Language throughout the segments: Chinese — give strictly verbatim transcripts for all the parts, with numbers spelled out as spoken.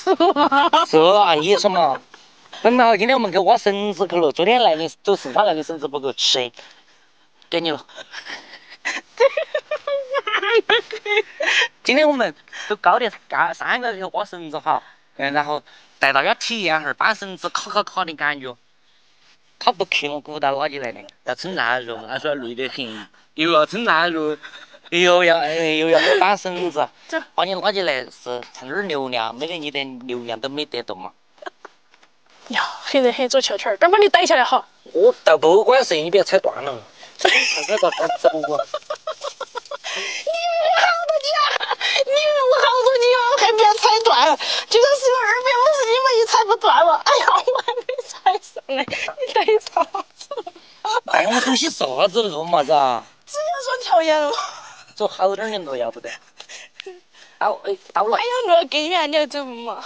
是啊，你说嘛？本来今天我们去挖绳子去了，昨天来的都是他那个绳子不够吃，给你了。今天我们都高点干三个去挖绳子哈，嗯，然后带大家体验下搬绳子咔咔咔的感觉。他不去我鼓捣拉起来的，要称赞肉，他说累得很，又要称赞肉，又要哎又要搬绳子，把你拉起来是蹭点流量，没得你的流量都没得动嘛。 呀，黑人黑做球球，等把你逮下来好。 我倒不管事，你别踩断了。这个该走我。 你问我好多斤啊！你问我好多斤啊，还不要踩断？就算是有二百五十斤嘛，也踩不断了。哎呀，我还没踩上来，你逮啥子？ 哎，我东西啥子肉嘛子啊？ 只能说调盐了。 走好点的路要不得。到哎到了。 哎呀，路更远，你要走嘛？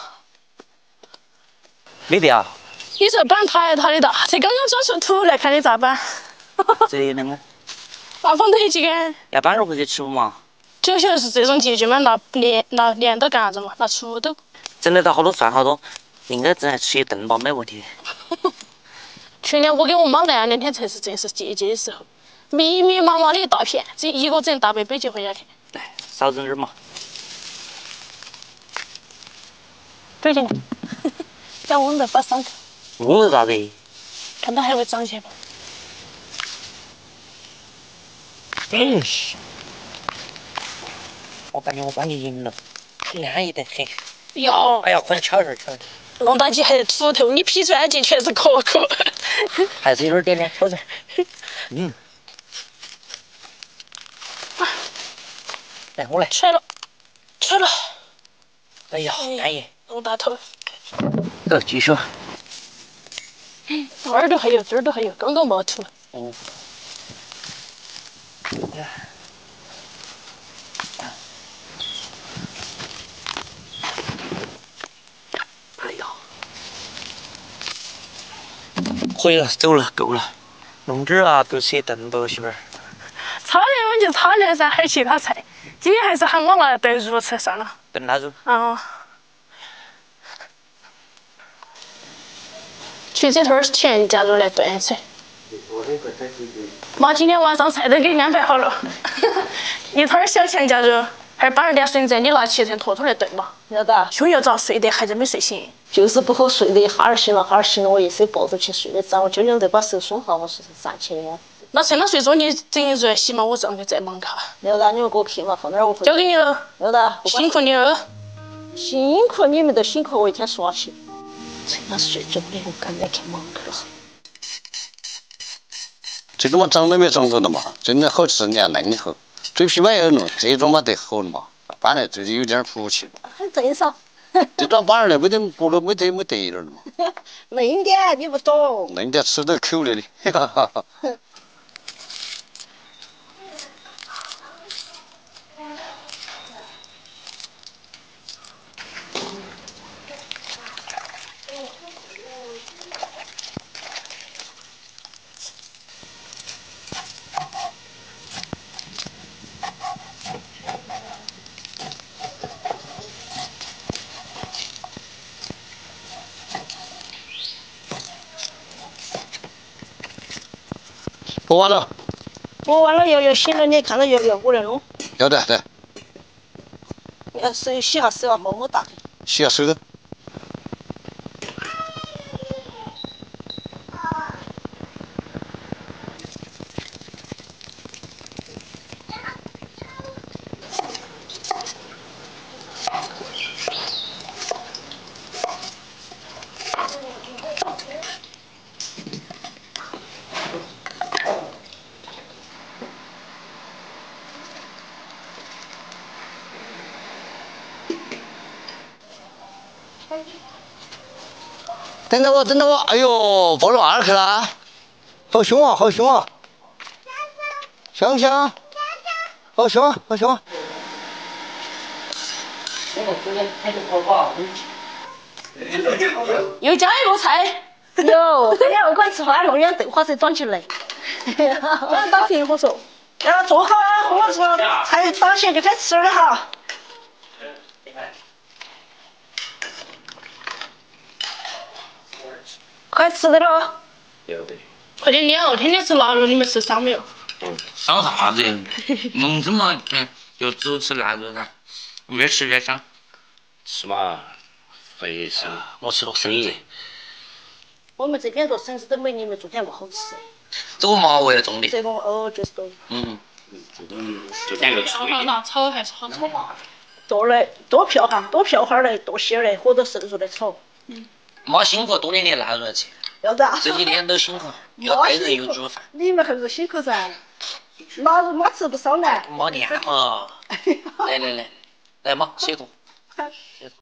没得啊。 你这板太大的大，才刚刚装出土来，看你咋办？ 这两个。 那放得几根？ 要搬入回去吃嘛？ 就晓得是这种地具嘛，拿镰拿镰刀干啥子嘛？拿锄头。 整得到好多算好多，应该整来吃一顿吧，没问题。 去年我给我妈来，两天才是正是节节的时候，密密麻麻的一大片，这一个整大背背就回家去。 来，少整点嘛。 对的，让我们再把伤口。 我是啥子？ 看它还会长起来吧。 嗯。我感觉我把你赢了，安逸得很。 哟， 哎呀，快点巧点巧点。 弄大几还是土头，你劈出来进全是壳壳。 还是有点点点挑战。嗯。来，我来。 出来了，出来了。 哎呀，安逸。 弄大头。 走，继续。 耳朵还有，这儿都还有，刚刚冒土。 嗯。哎呀，可以了，走了，够了。弄点啊，多吃一顿吧，媳妇儿。 炒面我们就炒面噻，还有其他菜。今天还是喊我拿炖肉吃算了。 炖腊肉。 嗯。去这头儿钱加入来炖吃。妈今天晚上菜都给你安排好了，一摊儿小钱加肉，还有八二点笋子，你拿切成坨坨来炖吧。 晓得？ 胸又早，睡得还真没睡醒。 就是不好睡的，哈儿醒了，哈儿醒了，我一手抱着去睡的早，我究竟得把手松好，我是站起的。 那趁他睡着，你整一入洗嘛，我上去再忙卡。 刘大，你们给我去嘛，放点我回。 交给你了。 刘大， 辛苦你了。 辛苦你们都辛苦我一天耍去。趁他睡着的，我赶紧去忙去了。 这个嘛长都没长过的嘛，真的好吃，你看嫩厚，嘴皮嘛也弄，这种嘛得好了嘛，搬来这就有点福气。 很正少。 这种搬来没得过了，没得没得了嘛。 嫩点，你不懂。 嫩点吃得口里的，哈哈哈。我完了。 我完了，瑶瑶醒了，你看到瑶瑶，我来弄。 要得得。 要手洗下手啊，么么哒。 洗下手的。等着我，等着我！哎呦，抱到哪儿去了？好凶啊，好凶啊！香香，好凶啊，好凶啊！ 又加一个菜。 有，今天我快吃饭了，我让豆花才装起来。 我打平火说。 要做好啊，火锅菜打起就开吃了哈。 快吃的了。 有的。 快点撵哦！天天吃腊肉，你们吃伤没有？ 伤啥子？弄这么嗯，就只吃腊肉噻，越吃越伤。 是嘛？肥死。 我吃了绳子。 我们这边做绳子都没你们做起来那么好吃。 这个嘛，为了重点。 这个哦，就是多。 嗯。 嗯，就两个好好好，炒还是好炒。 多来多票哈，多票哈儿来，多些儿来，或者生熟来炒。 嗯。 妈辛苦，多年年腊肉去。 要得。 这几天都辛苦，又带人又煮饭。 你们还是辛苦噻。腊肉妈吃不少呢。 妈念嘛。来来来，来嘛，写个。写个。